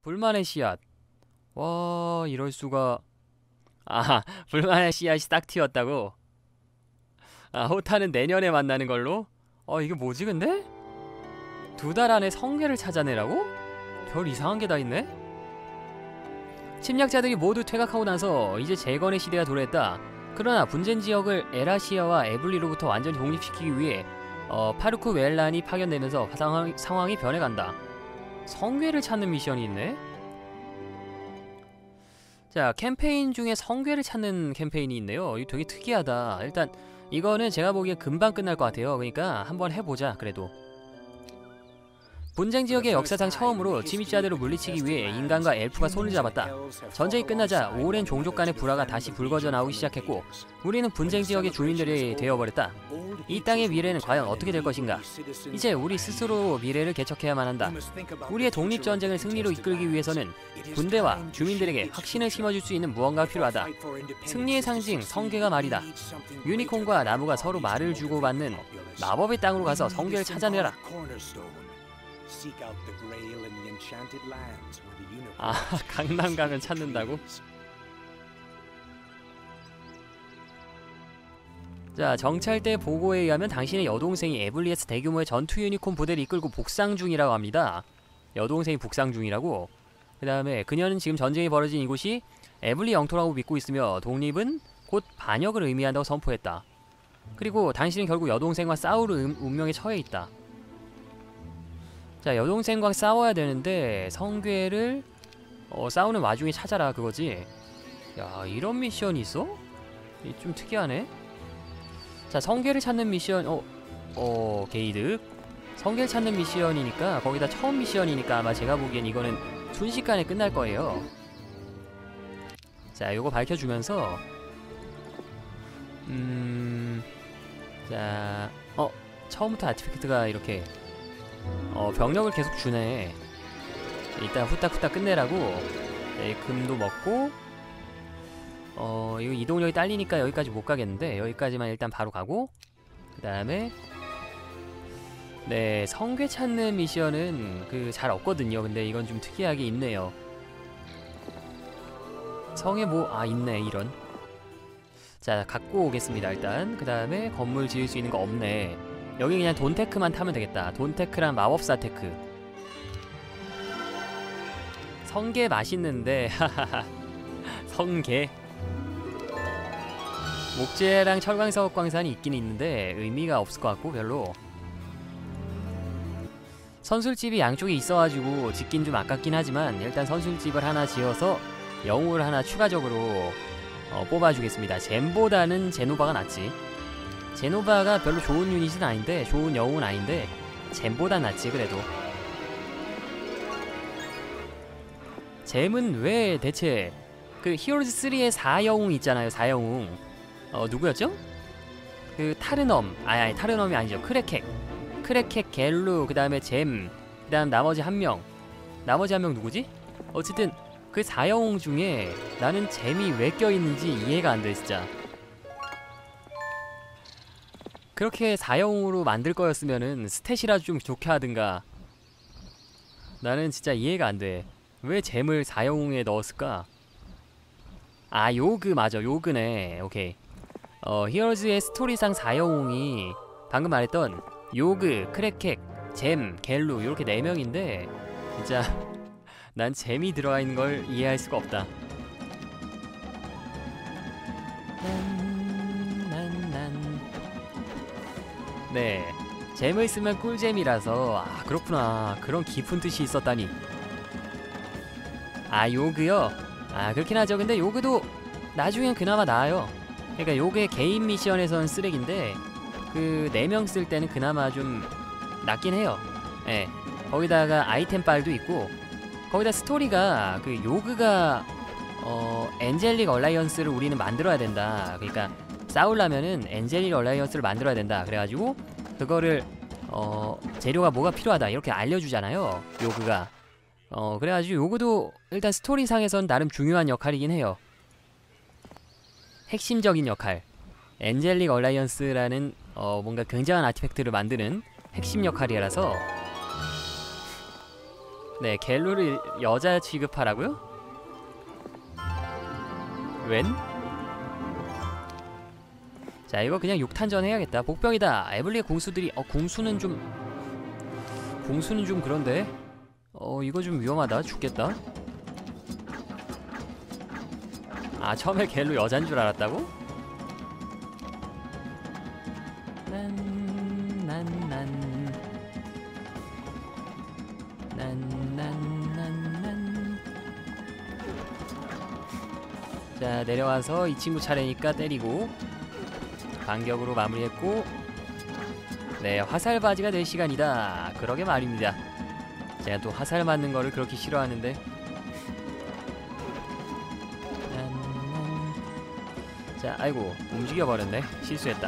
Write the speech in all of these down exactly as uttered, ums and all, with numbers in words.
불만의 씨앗. 와, 이럴수가. 아, 불만의 씨앗이 싹 튀었다고? 아, 호타는 내년에 만나는 걸로? 어, 이게 뭐지 근데? 두 달 안에 성괴를 찾아내라고? 별 이상한 게 다 있네? 침략자들이 모두 퇴각하고 나서 이제 재건의 시대가 도래했다. 그러나 분쟁 지역을 에라시아와 에블리로부터 완전히 독립시키기 위해 어, 파르쿠 웰란이 파견되면서 상황, 상황이 변해간다. 성괴를 찾는 미션이 있네? 자, 캠페인 중에 성괴를 찾는 캠페인이 있네요. 이거 되게 특이하다. 일단 이거는 제가 보기에 금방 끝날 것 같아요. 그러니까 한번 해보자. 그래도 분쟁 지역의 역사상 처음으로 침입자들을 물리치기 위해 인간과 엘프가 손을 잡았다. 전쟁이 끝나자 오랜 종족 간의 불화가 다시 불거져 나오기 시작했고 우리는 분쟁 지역의 주민들이 되어버렸다. 이 땅의 미래는 과연 어떻게 될 것인가? 이제 우리 스스로 미래를 개척해야만 한다. 우리의 독립전쟁을 승리로 이끌기 위해서는 군대와 주민들에게 확신을 심어줄 수 있는 무언가가 필요하다. 승리의 상징 성괴가 말이다. 유니콘과 나무가 서로 말을 주고받는 마법의 땅으로 가서 성괴를 찾아내라. 아, 강남 가면 찾는다고? 자, 정찰대 보고에 의하면 당신의 여동생이 에블리에서 대규모의 전투 유니콘 부대를 이끌고 복상 중이라고 합니다. 여동생이 복상 중이라고? 그 다음에 그녀는 지금 전쟁이 벌어진 이곳이 에블리 영토라고 믿고 있으며 독립은 곧 반역을 의미한다고 선포했다. 그리고 당신은 결국 여동생과 싸울 음, 운명에 처해 있다. 자, 여동생과 싸워야 되는데 성괴를 어, 싸우는 와중에 찾아라 그거지. 야, 이런 미션이 있어? 좀 특이하네. 자, 성괴를 찾는 미션. 어, 어, 게이득. 성괴를 찾는 미션이니까 거기다 처음 미션이니까 아마 제가 보기엔 이거는 순식간에 끝날 거예요. 자, 요거 밝혀주면서 음... 자, 어, 처음부터 아티팩트가 이렇게 어, 병력을 계속 주네. 일단 후딱후딱 끝내라고. 네, 금도 먹고 어, 이거 이동력이 딸리니까 여기까지 못 가겠는데 여기까지만 일단 바로 가고 그 다음에 네, 성괴 찾는 미션은 그 잘 없거든요. 근데 이건 좀 특이하게 있네요. 성에 뭐, 아, 있네, 이런. 자, 갖고 오겠습니다, 일단. 그 다음에 건물 지을 수 있는 거 없네. 여기 그냥 돈테크만 타면 되겠다. 돈테크랑 마법사 테크. 성게 맛있는데 하하하. 성게. 목재랑 철광석 광산이 있긴 있는데 의미가 없을 것 같고 별로. 선술집이 양쪽에 있어가지고 짓긴 좀 아깝긴 하지만 일단 선술집을 하나 지어서 영웅을 하나 추가적으로 어, 뽑아주겠습니다. 젠보다는 제노바가 낫지. 제노바가 별로 좋은 유닛은 아닌데, 좋은 영웅은 아닌데 젠보다 낫지 그래도. 잼은 왜 대체 그 히어로즈 쓰리의 사 영웅 있잖아요. 사 영웅 어 누구였죠? 그 타르넘 아니 아니 타르넘이 아니죠. 크레캑 크레캑 겔루 그 다음에 잼 그 다음 나머지 한명 나머지 한 명 누구지? 어쨌든 그 사 영웅 중에 나는 잼이 왜 껴있는지 이해가 안 돼 진짜. 그렇게 사 영웅으로 만들 거였으면은 스탯이라도 좀 좋게 하든가. 나는 진짜 이해가 안 돼. 왜 잼을 사 영웅에 넣었을까? 아, 요그 맞아. 요그네. 오케이. 어, 히어로즈의 스토리상 사 영웅이 방금 말했던 요그, 크레캑, 잼, 겔루 이렇게 네 명인데 진짜 난 잼이 들어가 있는 걸 이해할 수가 없다. 난, 난, 난. 네, 잼을 쓰면 꿀잼이라서. 아, 그렇구나. 그런 깊은 뜻이 있었다니. 아, 요그요? 아, 그렇긴 하죠. 근데 요그도 나중엔 그나마 나아요. 그러니까 요게 개인 미션에서는 쓰레기인데 그 네 명 쓸 때는 그나마 좀 낫긴 해요. 예. 거기다가 아이템 빨도 있고 거기다 스토리가 그 요그가 어 엔젤릭 얼라이언스를 우리는 만들어야 된다. 그러니까 싸우려면은 엔젤릭 얼라이언스를 만들어야 된다. 그래가지고 그거를 어 재료가 뭐가 필요하다 이렇게 알려주잖아요. 요그가. 어 그래가지고 요그도 일단 스토리상에선 나름 중요한 역할이긴 해요. 핵심적인 역할. 엔젤릭 얼라이언스라는 어 뭔가 굉장한 아티팩트를 만드는 핵심 역할이라서 네, 갤루를 여자 취급하라고요? 웬? 자, 이거 그냥 욕탄전 해야겠다. 복병이다. 에블리의 궁수들이 어 궁수는 좀 궁수는 좀 그런데 어 이거 좀 위험하다. 죽겠다. 아, 처음에 갤루 여잔 줄 알았다고? 난난난 난난난난. 자, 내려와서 이 친구 차례니까 때리고 반격으로 마무리했고, 네, 화살바지가 될 시간이다. 그러게 말입니다. 제가 또 화살 맞는 거를 그렇게 싫어하는데. 자, 아이고, 움직여버렸네. 실수했다.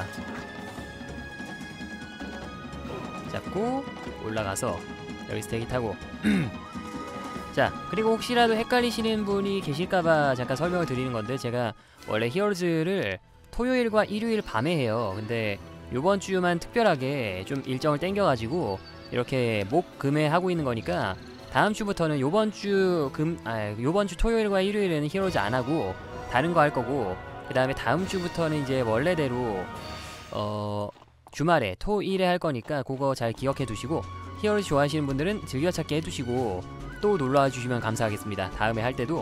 잡고 올라가서 여기서 대기 타고 자, 그리고 혹시라도 헷갈리시는 분이 계실까봐 잠깐 설명을 드리는 건데, 제가 원래 히어로즈를 토요일과 일요일 밤에 해요. 근데 요번 주만 특별하게 좀 일정을 땡겨가지고 이렇게 목 금에 하고 있는 거니까, 다음 주부터는 요번 주 금, 아, 요번 주 토요일과 일요일에는 히어로즈 안 하고 다른 거 할 거고, 그 다음에 다음 주부터는 이제 원래대로 어 주말에 토일에 할 거니까 그거 잘 기억해 두시고, 히어로즈 좋아하시는 분들은 즐겨찾기 해두시고 또 놀러와 주시면 감사하겠습니다. 다음에 할 때도.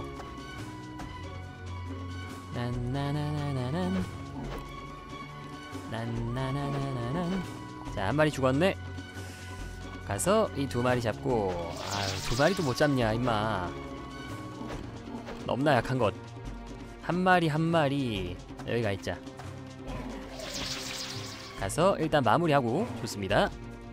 난나나나나난 난나나나나난. 자, 한 마리 죽었네. 가서 이 두 마리 잡고. 아유, 두 마리도 못 잡냐 임마. 너무나 약한 것. 한 마리 한 마리 여기 가 있자. 가서 일단 마무리하고. 좋습니다.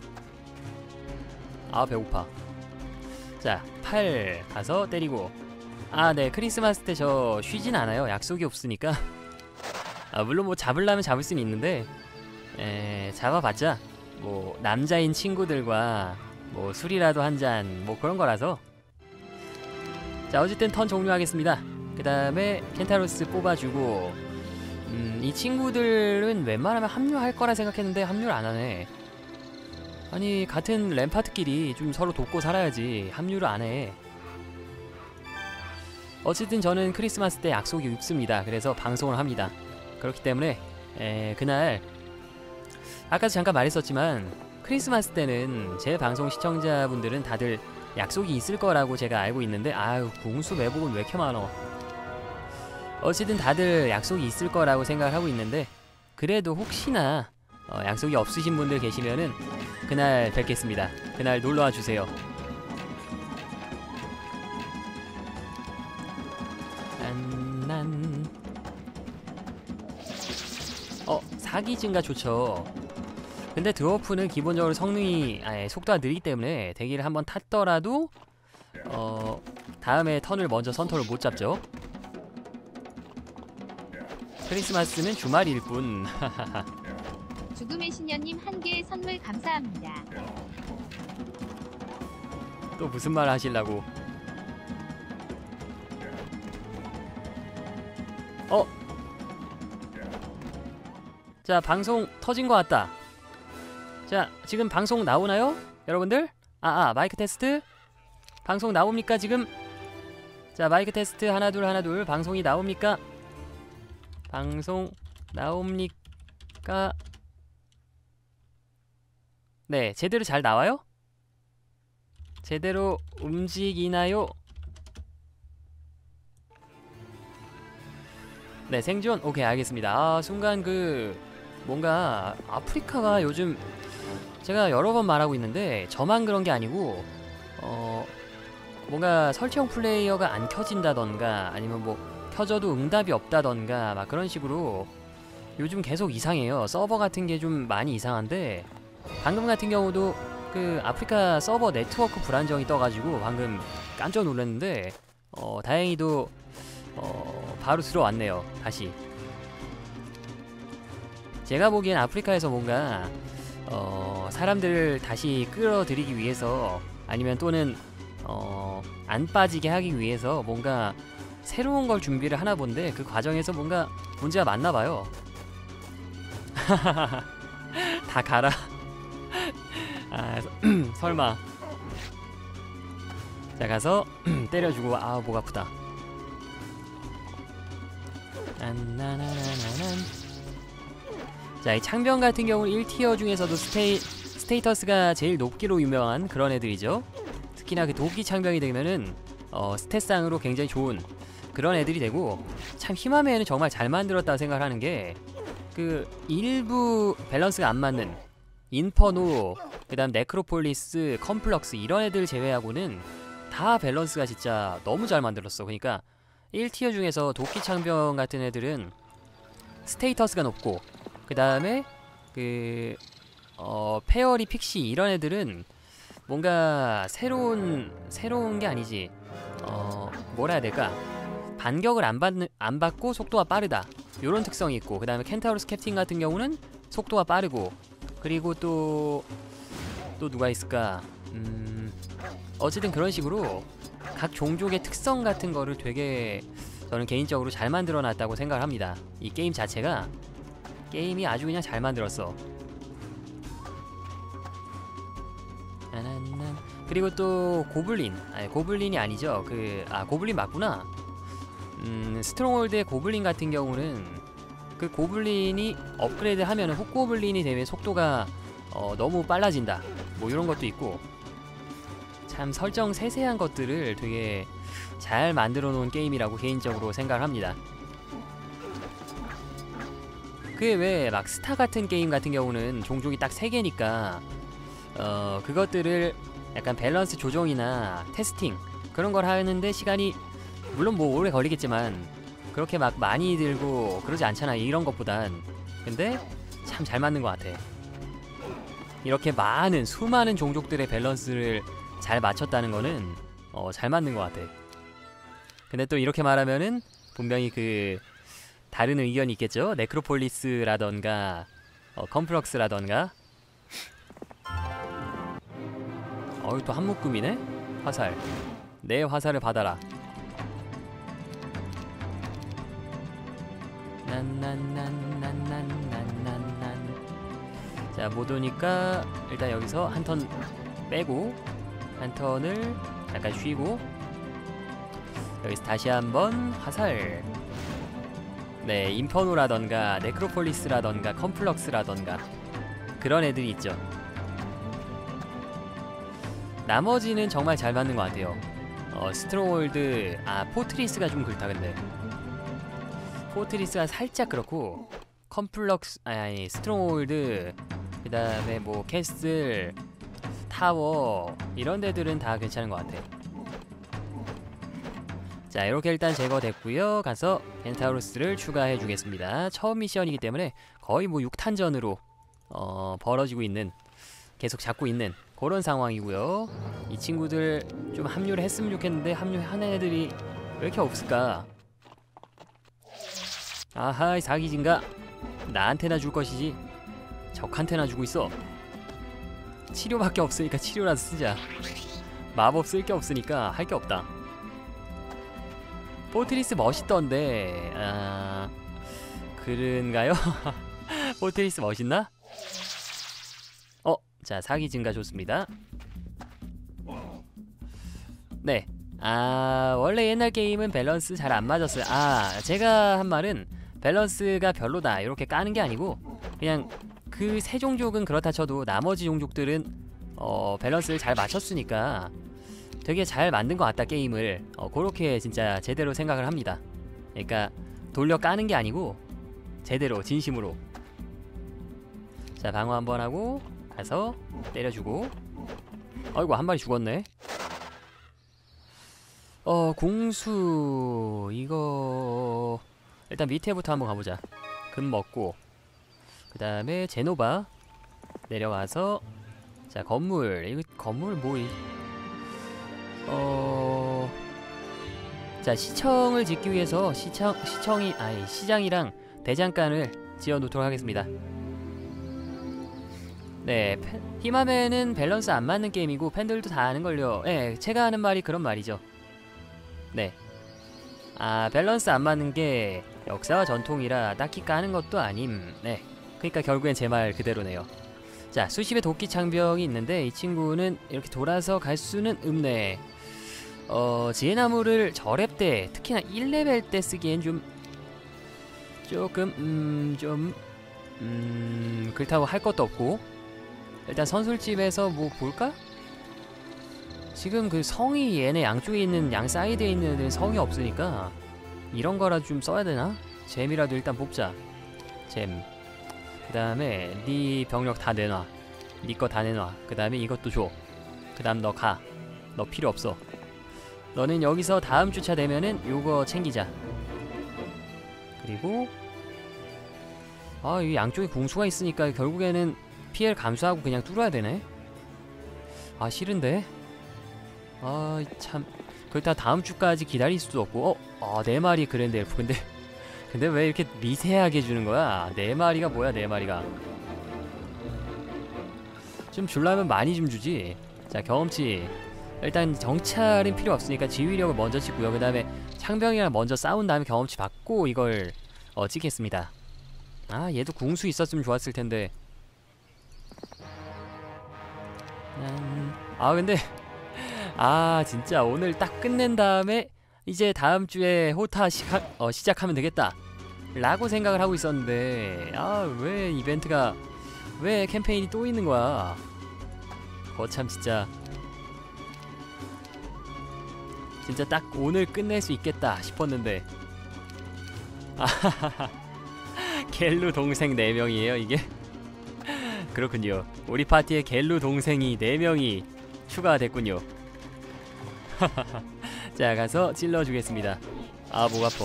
아, 배고파. 자, 팔 가서 때리고. 아, 네, 크리스마스 때 저 쉬진 않아요. 약속이 없으니까. 아, 물론 뭐 잡으려면 잡을 수는 있는데, 에, 잡아봤자 뭐 남자인 친구들과 뭐 술이라도 한 잔 뭐 그런 거라서. 자, 어쨌든 턴 종료하겠습니다. 그 다음에 켄타로스 뽑아주고, 음, 이 친구들은 웬만하면 합류할 거라 생각했는데 합류를 안 하네. 아니, 같은 램파트끼리 좀 서로 돕고 살아야지 합류를 안 해. 어쨌든 저는 크리스마스 때 약속이 없습니다. 그래서 방송을 합니다. 그렇기 때문에 에, 그날 아까도 잠깐 말했었지만, 크리스마스 때는 제 방송 시청자분들은 다들 약속이 있을 거라고 제가 알고 있는데, 아유, 궁수 매복은 왜 이렇게 많어. 어쨌든 다들 약속이 있을 거라고 생각을 하고 있는데, 그래도 혹시나 어, 약속이 없으신 분들 계시면은 그날 뵙겠습니다. 그날 놀러와 주세요. 난... 어, 사기 증가 좋죠. 근데 드워프는 기본적으로 성능이, 아니, 속도가 느리기 때문에 대기를 한번 탔더라도 어, 다음에 턴을 먼저 선тор을 못 잡죠. 크리스마스는 주말일 뿐. 죽음의 신녀님 한 개의 선물 감사합니다. 또 무슨 말 하시려고. 어? 자, 방송 터진 것 같다. 자, 지금 방송 나오나요? 여러분들? 아, 아, 마이크 테스트? 방송 나옵니까 지금? 자, 마이크 테스트 하나 둘 하나 둘. 방송이 나옵니까? 방송 나옵니까? 네, 제대로 잘 나와요? 제대로 움직이나요? 네, 생존? 오케이, 알겠습니다. 아, 순간 그 뭔가 아프리카가 요즘 제가 여러 번 말하고 있는데 저만 그런 게 아니고 어 뭔가 설치형 플레이어가 안 켜진다던가 아니면 뭐 켜져도 응답이 없다던가 막 그런 식으로 요즘 계속 이상해요. 서버 같은 게 좀 많이 이상한데, 방금 같은 경우도 그 아프리카 서버 네트워크 불안정이 떠가지고 방금 깜짝 놀랐는데 어 다행히도 어 바로 들어왔네요. 다시. 제가 보기엔 아프리카에서 뭔가 어 사람들을 다시 끌어들이기 위해서, 아니면 또는 어 안 빠지게 하기 위해서 뭔가 새로운 걸 준비를 하나 본데, 그 과정에서 뭔가 문제가 많나봐요. 다 가라. 아, 설마. 자 가서 때려주고 아 목 아프다. 자 이 창병 같은 경우는 일 티어 중에서도 스테이, 스테이터스가 제일 높기로 유명한 그런 애들이죠. 특히나 그 도끼 창병이 되면은 어, 스탯상으로 굉장히 좋은 그런 애들이 되고, 참 히마메는 정말 잘 만들었다고 생각하는 게 그 일부 밸런스가 안 맞는 인퍼노, 그 다음 네크로폴리스, 컴플럭스 이런 애들 제외하고는 다 밸런스가 진짜 너무 잘 만들었어. 그러니까 일 티어 중에서 도끼 창병 같은 애들은 스테이터스가 높고, 그 다음에 그 어, 페어리, 픽시 이런 애들은 뭔가 새로운 새로운 게 아니지. 어 뭐라 해야 될까? 반격을 안 받는 안 받고 속도가 빠르다. 요런 특성이 있고, 그 다음에 켄타우로스 캡틴 같은 경우는 속도가 빠르고, 그리고 또 또 누가 있을까? 음 어쨌든 그런 식으로 각 종족의 특성 같은 거를 되게 저는 개인적으로 잘 만들어 놨다고 생각을 합니다. 이 게임 자체가 게임이 아주 그냥 잘 만들었어. 그리고 또 고블린, 아니 고블린이 아니죠. 그 아 고블린 맞구나. 음 스트롱홀드의 고블린 같은 경우는 그 고블린이 업그레이드 하면은 훅고블린이 되면 속도가 어, 너무 빨라진다. 뭐 이런 것도 있고, 참 설정 세세한 것들을 되게 잘 만들어 놓은 게임이라고 개인적으로 생각을 합니다. 그게 왜 막 스타 같은 게임 같은 경우는 종족이 딱 세 개니까 어 그것들을 약간 밸런스 조정이나 테스팅 그런 걸 하는데 시간이 물론 뭐 오래 걸리겠지만 그렇게 막 많이 들고 그러지 않잖아, 이런 것보단. 근데 참 잘 맞는 것 같아. 이렇게 많은 수많은 종족들의 밸런스를 잘 맞췄다는 거는 어, 잘 맞는 것 같아. 근데 또 이렇게 말하면은 분명히 그 다른 의견이 있겠죠. 네크로폴리스라던가 어, 컴플럭스라던가. 어이 또 한묶음이네. 화살. 내 화살을 받아라. 난난난난난난난. 자 못 오니까 일단 여기서 한 턴 빼고 한 턴을 잠깐 쉬고 여기서 다시 한번 화살. 네, 인퍼노라던가 네크로폴리스라던가 컴플럭스라던가 그런 애들이 있죠. 나머지는 정말 잘 맞는 것 같아요. 어, 스트롱홀드, 아 포트리스가 좀 그렇다. 근데 포트리스가 살짝 그렇고, 컴플럭스, 아니, 아니 스트롱홀드, 그 다음에 뭐 캐슬, 타워 이런 데들은 다 괜찮은 것 같아. 자 이렇게 일단 제거됐고요. 가서 켄타우로스를 추가해 주겠습니다. 처음 미션이기 때문에 거의 뭐 육 탄전으로 어, 벌어지고 있는, 계속 잡고 있는 그런 상황이고요. 이 친구들 좀 합류를 했으면 좋겠는데 합류하는 애들이 왜 이렇게 없을까? 아하, 사기진가? 나한테나 줄 것이지 적한테나 주고 있어. 치료밖에 없으니까 치료라도 쓰자. 마법 쓸 게 없으니까 할 게 없다. 포트리스 멋있던데, 아... 그런가요? 포트리스 멋있나? 어, 자 사기 증가 좋습니다. 네, 아 원래 옛날 게임은 밸런스 잘 안 맞았어요. 아 제가 한 말은 밸런스가 별로다 이렇게 까는 게 아니고, 그냥 그 세 종족은 그렇다 쳐도 나머지 종족들은 어 밸런스를 잘 맞췄으니까 되게 잘 만든 것 같다 게임을. 어 그렇게 진짜 제대로 생각을 합니다. 그러니까 돌려 까는 게 아니고 제대로 진심으로. 자 방어 한번 하고 가서 때려주고. 아이고 한 마리 죽었네. 어 공수 이거 일단 밑에부터 한번 가보자. 금 먹고 그 다음에 제노바 내려와서, 자 건물, 이거 건물 뭐 이... 어... 자 시청을 짓기 위해서 시청, 시청이 아니 시장이랑 대장간을 지어 놓도록 하겠습니다. 네, 히마메는 밸런스 안 맞는 게임이고 팬들도 다 아는걸요. 네, 제가 하는 말이 그런 말이죠. 네, 아 밸런스 안 맞는 게 역사와 전통이라 딱히 까는 것도 아님. 네, 그러니까 결국엔 제 말 그대로네요. 자 수십의 도끼 창병이 있는데 이 친구는 이렇게 돌아서 갈 수는 없네. 어 지혜나무를 저렙 때 특히나 일 레벨 때 쓰기엔 좀 조금 음 좀 음 그렇다고 할 것도 없고, 일단 선술집에서 뭐 볼까? 지금 그 성이 얘네 양쪽에 있는 양 사이드에 있는 애들은 성이 없으니까 이런 거라 좀 써야 되나? 잼이라도 일단 뽑자. 잼. 그 다음에 네 병력 다 내놔. 네 거 다 내놔. 그 다음에 이것도 줘. 그 다음 너 가. 너 필요 없어. 너는 여기서 다음 주차 되면은 요거 챙기자. 그리고 아, 이 양쪽에 궁수가 있으니까 결국에는 피해를 감수하고 그냥 뚫어야 되네. 아, 싫은데. 아, 참. 그렇다 다음 주까지 기다릴 수도 없고. 어, 아, 네 마리 그랜드 엘프. 근데 근데 왜 이렇게 미세하게 주는 거야? 네 마리가 뭐야, 네 마리가. 좀 줄라면 많이 좀 주지. 자, 경험치. 일단 정찰은 필요 없으니까 지휘력을 먼저 찍고요. 그 다음에 창병이랑 먼저 싸운 다음에 경험치 받고 이걸 어, 찍겠습니다. 아, 얘도 궁수 있었으면 좋았을 텐데. 음, 아, 근데 아, 진짜 오늘 딱 끝낸 다음에 이제 다음 주에 호타 시작, 어, 시작하면 되겠다 라고 생각을 하고 있었는데, 아, 왜 이벤트가, 왜 캠페인이 또 있는 거야. 거참 진짜 진짜 딱 오늘 끝낼 수 있겠다 싶었는데. 아하하하. 겔루 동생 네 명이에요 이게? 그렇군요. 우리 파티에 겔루 동생이 네 명이 추가됐군요. 자, 가서 찔러주겠습니다. 아, 목 아파.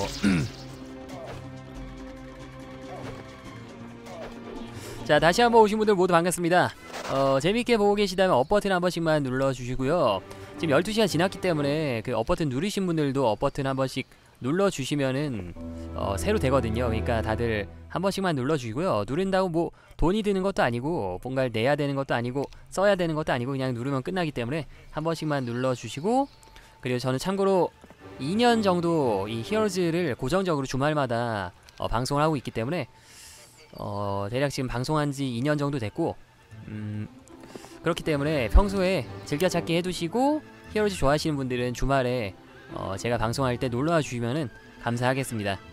자, 다시 한번 오신 분들 모두 반갑습니다. 어, 재밌게 보고 계시다면 업버튼 한 번씩만 눌러주시고요. 지금 열두 시간 지났기 때문에 그 업버튼 누르신 분들도 업버튼 한 번씩 눌러주시면은 어, 새로 되거든요. 그러니까 다들 한 번씩만 눌러주시고요. 누른다고 뭐 돈이 드는 것도 아니고 뭔가를 내야 되는 것도 아니고 써야 되는 것도 아니고 그냥 누르면 끝나기 때문에 한 번씩만 눌러주시고, 그리고 저는 참고로 이 년 정도 이 히어로즈를 고정적으로 주말마다 어, 방송을 하고 있기 때문에 어, 대략 지금 방송한 지 이 년 정도 됐고, 음, 그렇기 때문에 평소에 즐겨찾기 해두시고 히어로즈 좋아하시는 분들은 주말에 어, 제가 방송할 때 놀러와 주시면은 감사하겠습니다.